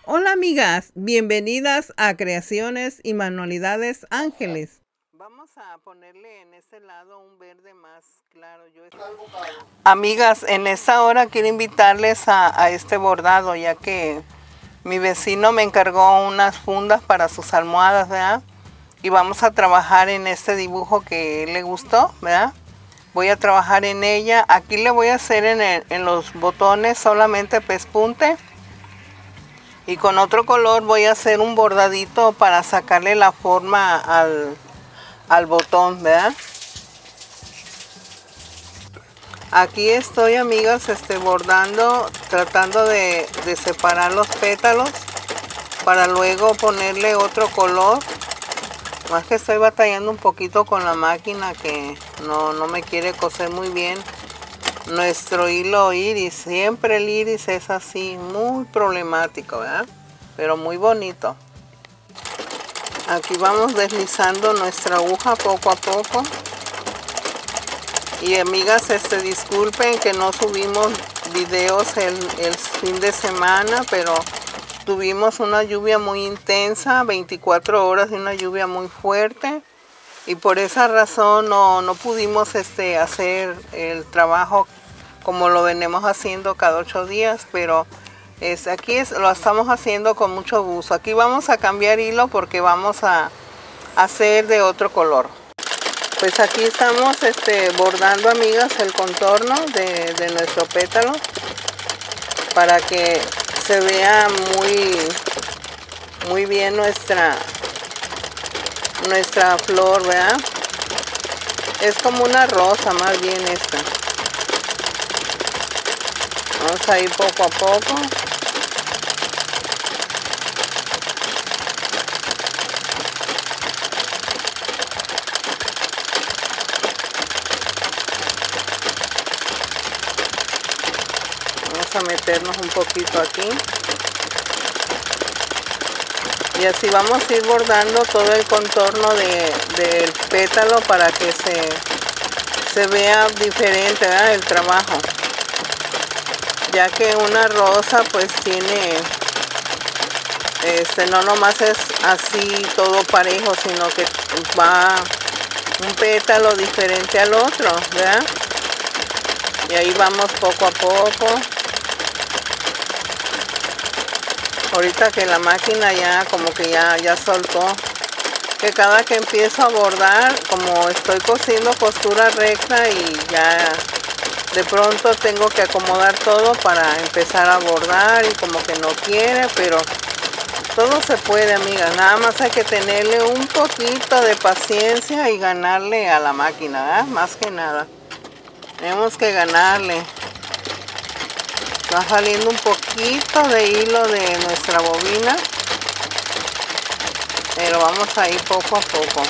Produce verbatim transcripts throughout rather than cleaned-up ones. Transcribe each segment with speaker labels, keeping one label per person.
Speaker 1: Hola amigas, bienvenidas a Creaciones y Manualidades Ángeles. Vamos a ponerle en este lado un verde más claro. Yo estoy... Amigas, en esta hora quiero invitarles a, a este bordado, ya que mi vecino me encargó unas fundas para sus almohadas, ¿verdad? Y vamos a trabajar en este dibujo que le gustó, ¿verdad? Voy a trabajar en ella. Aquí le voy a hacer en, el, en los botones solamente pespunte. Y con otro color voy a hacer un bordadito para sacarle la forma al, al botón, ¿verdad? Aquí estoy, amigas, este, bordando, tratando de, de separar los pétalos para luego ponerle otro color. Más que estoy batallando un poquito con la máquina que no, no me quiere coser muy bien nuestro hilo iris. Siempre el iris es así, muy problemático, ¿verdad? Pero muy bonito. Aquí vamos deslizando nuestra aguja poco a poco. Y amigas, este, disculpen que no subimos videos el, el fin de semana, pero tuvimos una lluvia muy intensa, veinticuatro horas de una lluvia muy fuerte. Y por esa razón no, no pudimos este, hacer el trabajo como lo venimos haciendo cada ocho días, pero es, aquí es, lo estamos haciendo con mucho gusto. Aquí vamos a cambiar hilo porque vamos a hacer de otro color. Pues aquí estamos este, bordando, amigas, el contorno de, de nuestro pétalo para que se vea muy, muy bien nuestra, nuestra flor, ¿verdad? Es como una rosa más bien esta. Vamos a ir poco a poco. Vamos a meternos un poquito aquí. Y así vamos a ir bordando todo el contorno de, del pétalo para que se, se vea diferente, ¿verdad? El trabajo. Ya que una rosa pues tiene, este, no nomás es así todo parejo, sino que va un pétalo diferente al otro, ¿verdad? Y ahí vamos poco a poco. Ahorita que la máquina ya como que ya, ya soltó, que cada que empiezo a bordar, como estoy cosiendo costura recta y ya de pronto tengo que acomodar todo para empezar a bordar y como que no quiere, pero todo se puede, amigas. Nada más hay que tenerle un poquito de paciencia y ganarle a la máquina, ¿verdad? Más que nada. Tenemos que ganarle. Va saliendo un poquito de hilo de nuestra bobina, pero vamos a ir poco a poco.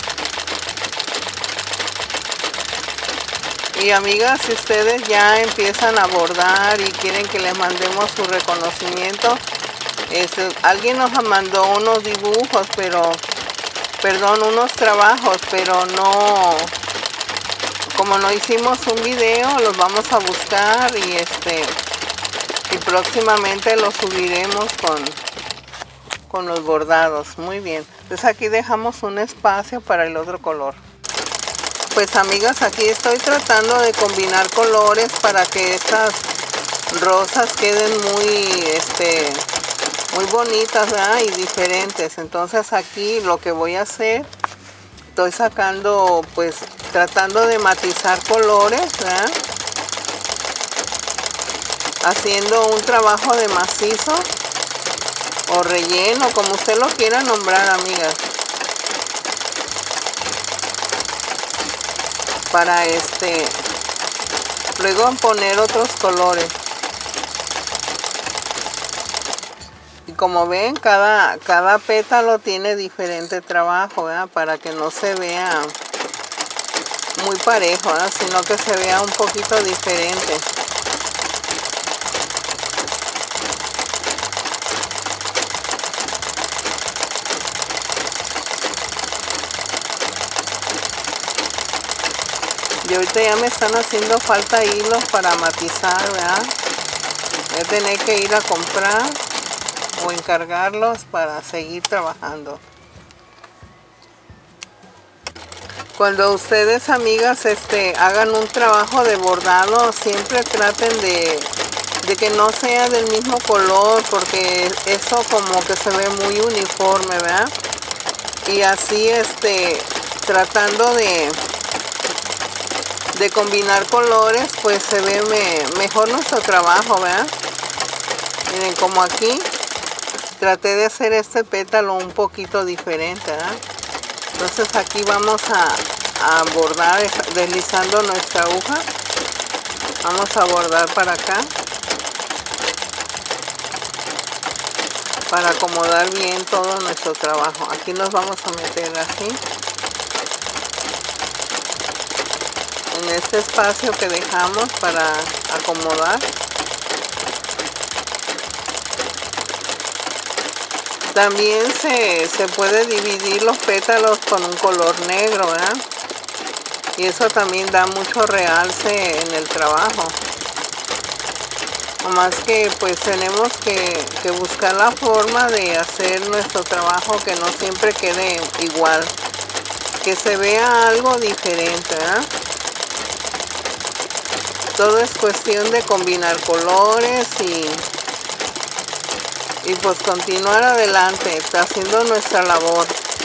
Speaker 1: Y amigas, si ustedes ya empiezan a bordar y quieren que les mandemos su reconocimiento, es, alguien nos mandó unos dibujos, pero, perdón, unos trabajos, pero no, como no hicimos un video, los vamos a buscar y este... y próximamente lo subiremos con, con los bordados. Muy bien. Entonces aquí dejamos un espacio para el otro color. Pues amigas, aquí estoy tratando de combinar colores para que estas rosas queden muy, este, muy bonitas, ¿verdad? Y diferentes. Entonces aquí lo que voy a hacer, estoy sacando, pues tratando de matizar colores, ¿verdad? Haciendo un trabajo de macizo o relleno, como usted lo quiera nombrar, amigas, para este luego poner otros colores. Y como ven, cada, cada pétalo tiene diferente trabajo, ¿verdad? Para que no se vea muy parejo, ¿verdad? Sino que se vea un poquito diferente. Y ahorita ya me están haciendo falta hilos para matizar, ¿verdad? Voy a tener que ir a comprar. o encargarlos para seguir trabajando. Cuando ustedes, amigas, este, hagan un trabajo de bordado, siempre traten de, de que no sea del mismo color, porque eso como que se ve muy uniforme, ¿verdad? Y así, este, tratando de, de combinar colores, pues se ve me, mejor nuestro trabajo, ¿verdad? Miren, como aquí, traté de hacer este pétalo un poquito diferente, ¿verdad? Entonces aquí vamos a, a bordar deslizando nuestra aguja. Vamos a bordar para acá para acomodar bien todo nuestro trabajo. Aquí nos vamos a meter así en este espacio que dejamos para acomodar. También se, se puede dividir los pétalos con un color negro, ¿verdad? Y eso también da mucho realce en el trabajo. Más que pues tenemos que, que buscar la forma de hacer nuestro trabajo que no siempre quede igual. Que se vea algo diferente, ¿verdad? Todo es cuestión de combinar colores y... y pues continuar adelante, haciendo nuestra labor.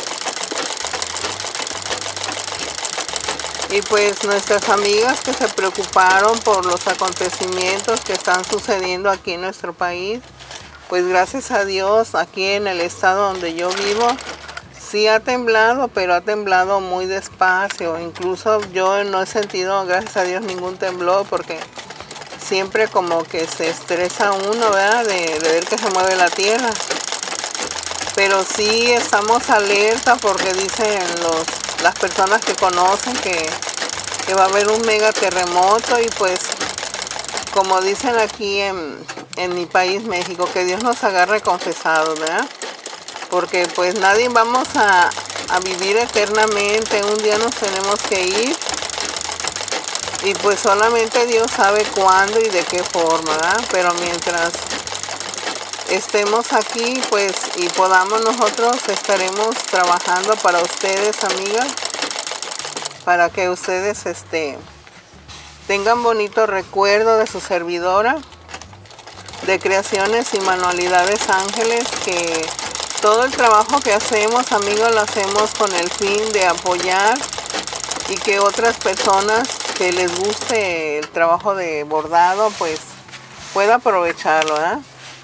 Speaker 1: Y pues nuestras amigas que se preocuparon por los acontecimientos que están sucediendo aquí en nuestro país, pues gracias a Dios, aquí en el estado donde yo vivo, sí ha temblado, pero ha temblado muy despacio. Incluso yo no he sentido, gracias a Dios, ningún temblor, porque siempre como que se estresa uno, ¿verdad? De, de ver que se mueve la tierra. Pero sí estamos alerta porque dicen los, las personas que conocen que, que va a haber un mega terremoto y pues como dicen aquí en, en mi país, México, que Dios nos agarre confesados, ¿verdad? Porque pues nadie vamos a, a vivir eternamente, un día nos tenemos que ir. Y pues solamente Dios sabe cuándo y de qué forma, ¿verdad? Pero mientras estemos aquí, pues, y podamos nosotros, estaremos trabajando para ustedes, amigas, para que ustedes este, tengan bonito recuerdo de su servidora, de Creaciones y Manualidades Ángeles, que todo el trabajo que hacemos, amigos, lo hacemos con el fin de apoyar y que otras personas que les guste el trabajo de bordado, pues pueda aprovecharlo, ¿eh?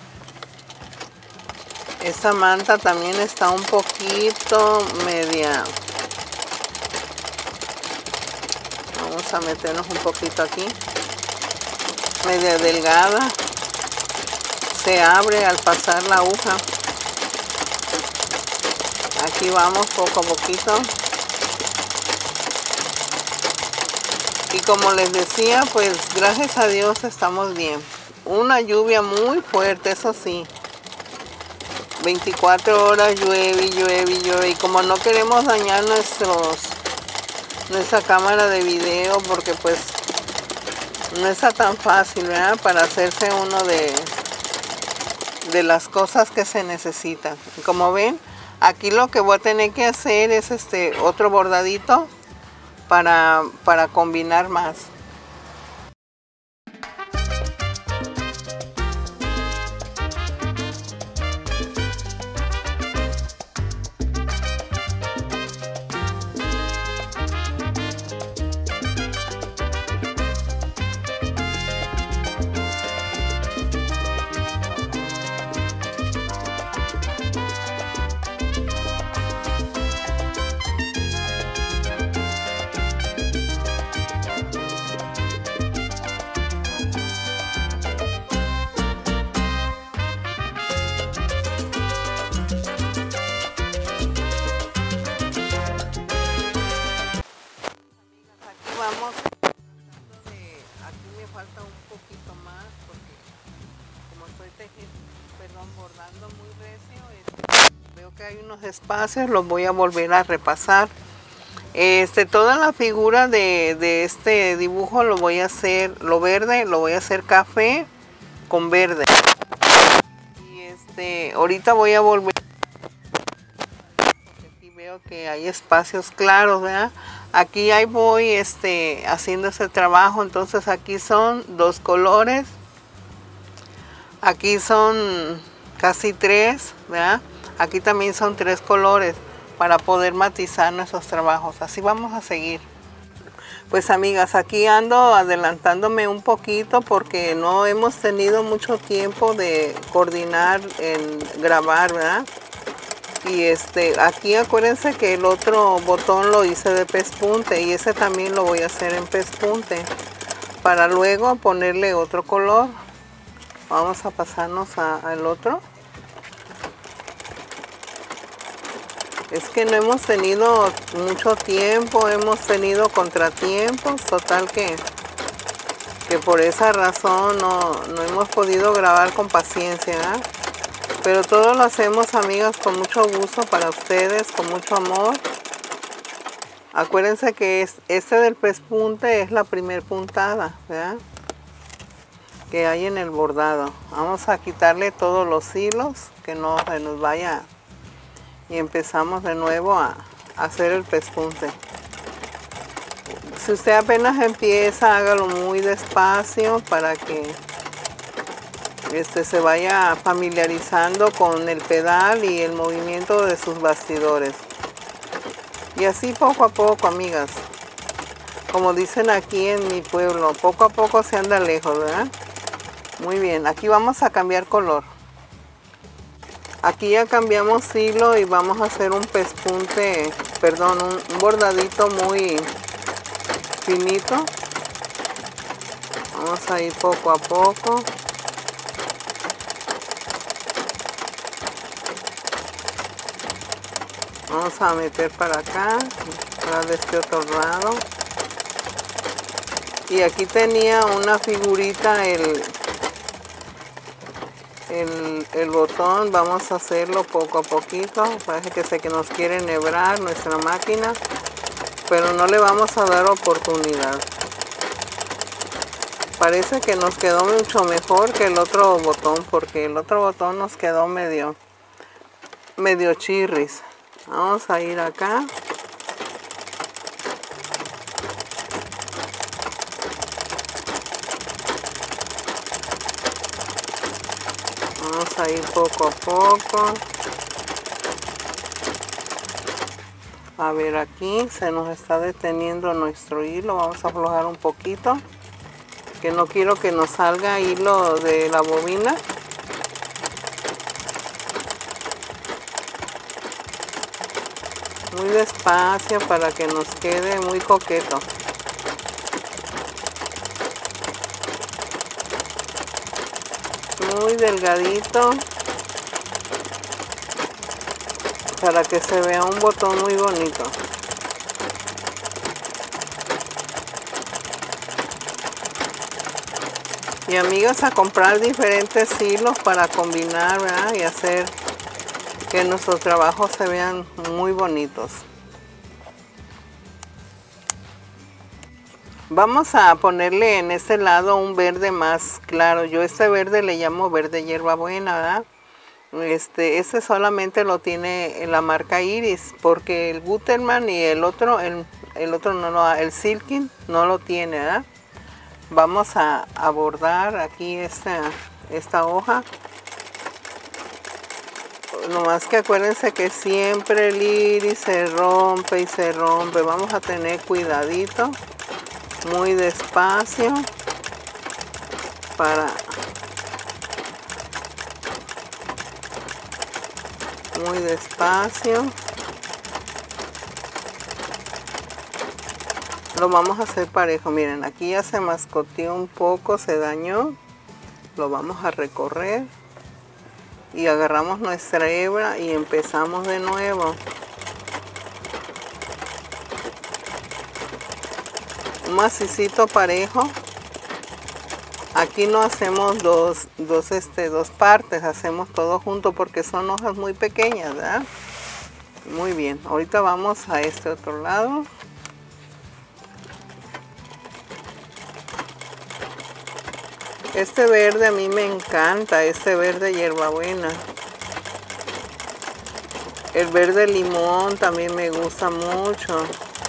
Speaker 1: Esta manta también está un poquito media. Vamos a meternos un poquito aquí. Media delgada. Se abre al pasar la aguja. Aquí vamos poco a poquito. Y como les decía, pues gracias a Dios estamos bien. Una lluvia muy fuerte, eso sí. veinticuatro horas llueve, llueve, llueve. Y como no queremos dañar nuestros, nuestra cámara de video, porque pues no está tan fácil, ¿verdad? Para hacerse uno de, de las cosas que se necesitan. Y como ven, aquí lo que voy a tener que hacer es este otro bordadito. Para, para combinar más. Falta un poquito más porque como estoy tejiendo, perdón, bordando muy recio, este, veo que hay unos espacios, los voy a volver a repasar. Este, toda la figura de, de este dibujo lo voy a hacer, lo verde, lo voy a hacer café con verde. Y Este, ahorita voy a volver. Aquí veo que hay espacios claros, ¿verdad? Aquí ahí voy este, haciendo ese trabajo. Entonces aquí son dos colores. Aquí son casi tres, ¿verdad? Aquí también son tres colores para poder matizar nuestros trabajos. Así vamos a seguir. Pues amigas, aquí ando adelantándome un poquito porque no hemos tenido mucho tiempo de coordinar en grabar, ¿verdad? Y este, aquí acuérdense que el otro botón lo hice de pespunte y ese también lo voy a hacer en pespunte para luego ponerle otro color. Vamos a pasarnos al otro. Es que no hemos tenido mucho tiempo, hemos tenido contratiempos, total que, que por esa razón no, no hemos podido grabar con paciencia, ¿eh? Pero todo lo hacemos, amigas, con mucho gusto para ustedes, con mucho amor. Acuérdense que es, este del pespunte es la primer puntada, ¿verdad? Que hay en el bordado. Vamos a quitarle todos los hilos, que no se nos vaya. Y empezamos de nuevo a hacer el pespunte. Si usted apenas empieza, hágalo muy despacio para que este, se vaya familiarizando con el pedal y el movimiento de sus bastidores. Y así poco a poco, amigas. Como dicen aquí en mi pueblo, poco a poco se anda lejos, ¿verdad? Muy bien, aquí vamos a cambiar color. Aquí ya cambiamos hilo y vamos a hacer un pespunte, perdón, un, un bordadito muy finito. Vamos a ir poco a poco. Vamos a meter para acá, para de este otro lado. Y aquí tenía una figurita el... El, el botón, vamos a hacerlo poco a poquito. Parece que sé que nos quiere enhebrar nuestra máquina, pero no le vamos a dar oportunidad. Parece que nos quedó mucho mejor que el otro botón, porque el otro botón nos quedó medio medio chirris. Vamos a ir acá. Vamos a ir poco a poco. A ver, aquí se nos está deteniendo nuestro hilo. Vamos a aflojar un poquito, que no quiero que nos salga hilo de la bobina. Muy despacio para que nos quede muy coqueto. Muy delgadito para que se vea un botón muy bonito. Y amigas, a comprar diferentes hilos para combinar, ¿verdad? Y hacer que nuestros trabajos se vean muy bonitos. Vamos a ponerle en este lado un verde más claro. Yo este verde le llamo verde hierbabuena, ¿verdad? Este, este solamente lo tiene en la marca Iris, porque el Gutermann y el otro, el, el otro no lo, el Silkin no lo tiene, ¿verdad? Vamos a, a bordar aquí esta, esta hoja. Nomás que acuérdense que siempre el iris se rompe y se rompe. Vamos a tener cuidadito. Muy despacio para muy despacio lo vamos a hacer parejo. Miren, aquí ya se mascoteó un poco, se dañó. Lo vamos a recorrer y agarramos nuestra hebra y empezamos de nuevo. Un macicito parejo. Aquí no hacemos dos, dos, este, dos partes, hacemos todo junto porque son hojas muy pequeñas, ¿verdad? Muy bien, ahorita vamos a este otro lado. Este verde a mí me encanta, este verde hierbabuena. El verde limón también me gusta mucho.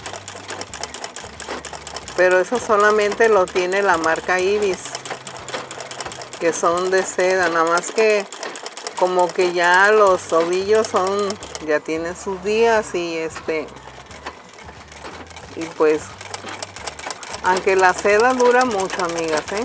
Speaker 1: Pero eso solamente lo tiene la marca Ibis, que son de seda, nada más que como que ya los ovillos son, ya tienen sus días y este, y pues, aunque la seda dura mucho, amigas, ¿eh?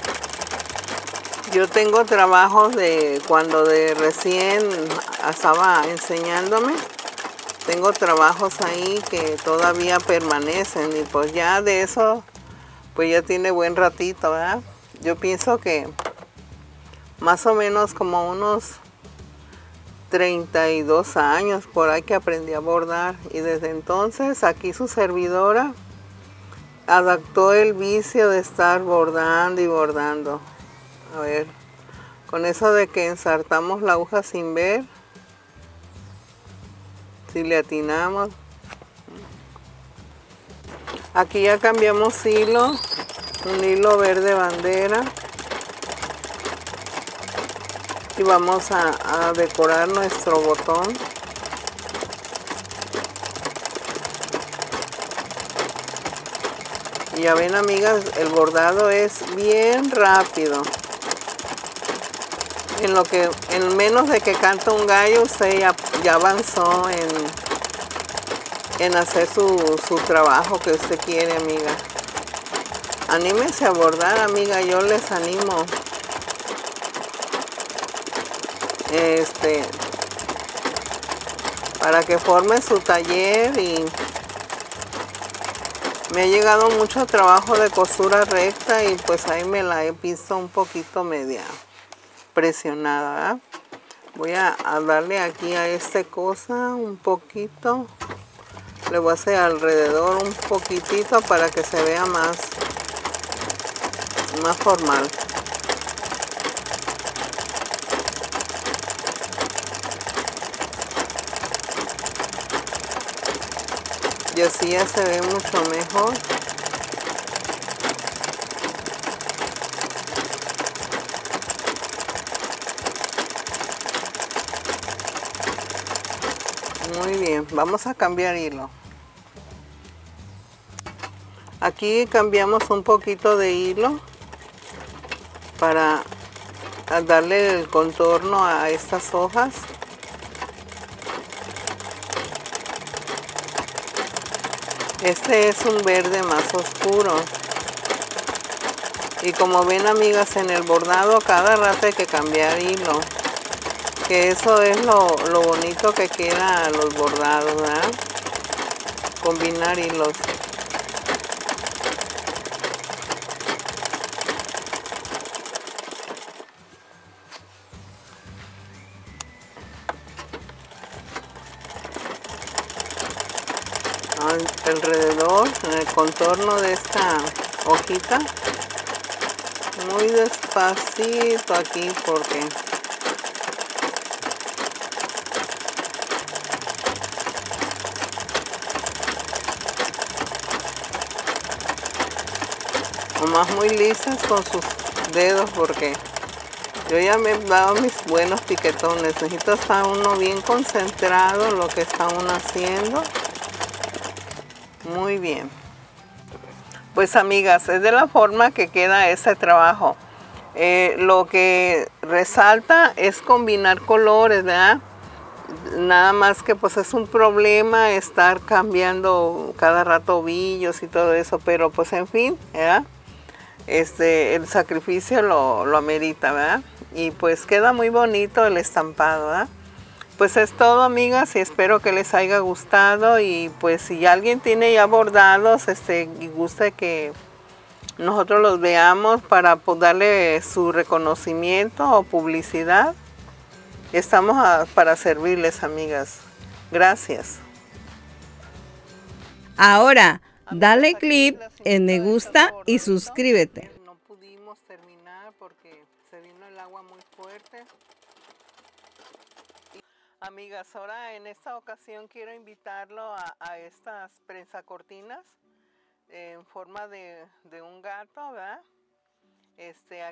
Speaker 1: Yo tengo trabajos de cuando de recién estaba enseñándome, tengo trabajos ahí que todavía permanecen y pues ya de eso, pues ya tiene buen ratito, ¿verdad? Yo pienso que más o menos como unos treinta y dos años por ahí que aprendí a bordar y desde entonces aquí su servidora adaptó el vicio de estar bordando y bordando. A ver, con eso de que ensartamos la aguja sin ver, si le atinamos. Aquí ya cambiamos hilo, un hilo verde bandera. Y vamos a, a decorar nuestro botón. Y ya ven, amigas, el bordado es bien rápido. En lo que, en menos de que canta un gallo, usted ya, ya avanzó en, en hacer su, su trabajo que usted quiere, amiga. Anímese a bordar, amiga, yo les animo. Este, para que forme su taller. Y me ha llegado mucho trabajo de costura recta y pues ahí me la he visto un poquito media presionada, ¿verdad? Voy a, a darle aquí a esta cosa un poquito, le voy a hacer alrededor un poquitito para que se vea más más formal. Y así ya se ve mucho mejor. Muy bien, vamos a cambiar hilo. Aquí cambiamos un poquito de hilo para darle el contorno a estas hojas. Este es un verde más oscuro. Y como ven, amigas, en el bordado cada rato hay que cambiar hilo. Que eso es lo, lo bonito que queda a los bordados, ¿verdad? Combinar hilos. Alrededor, en el contorno de esta hojita, muy despacito aquí porque nomás muy lisas con sus dedos porque yo ya me he dado mis buenos piquetones. Necesito estar uno bien concentrado en lo que está uno haciendo. Muy bien. Pues, amigas, es de la forma que queda este trabajo. Eh, lo que resalta es combinar colores, ¿verdad? Nada más que pues es un problema estar cambiando cada rato ovillos y todo eso, pero pues en fin, ¿verdad? Este, el sacrificio lo, lo amerita, ¿verdad? Y pues queda muy bonito el estampado, ¿verdad? Pues es todo, amigas, y espero que les haya gustado. Y pues si alguien tiene ya bordados este, y gusta que nosotros los veamos para pues, darle su reconocimiento o publicidad, estamos a, para servirles, amigas. Gracias.
Speaker 2: Ahora, dale clic en me gusta y suscríbete.
Speaker 1: No pudimos terminar porque se vino el agua muy fuerte. Amigas, ahora en esta ocasión quiero invitarlo a, a estas prensacortinas en forma de, de un gato, ¿verdad? Este,